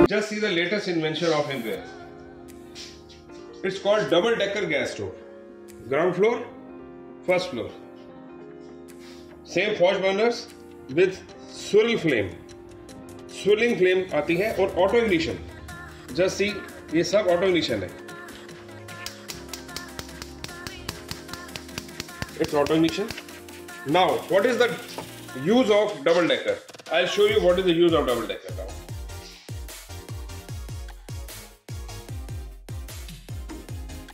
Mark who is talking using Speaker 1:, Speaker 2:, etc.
Speaker 1: Just see the latest invention of him there. It's called double decker gas stove. Ground floor, first floor. Same forge burners with swirl flame. Swirling flame आती है और auto ignition. Just see, ये सब auto ignition है. It's auto ignition. Now, what is the use of double decker? I'll show you what is the use of double decker now.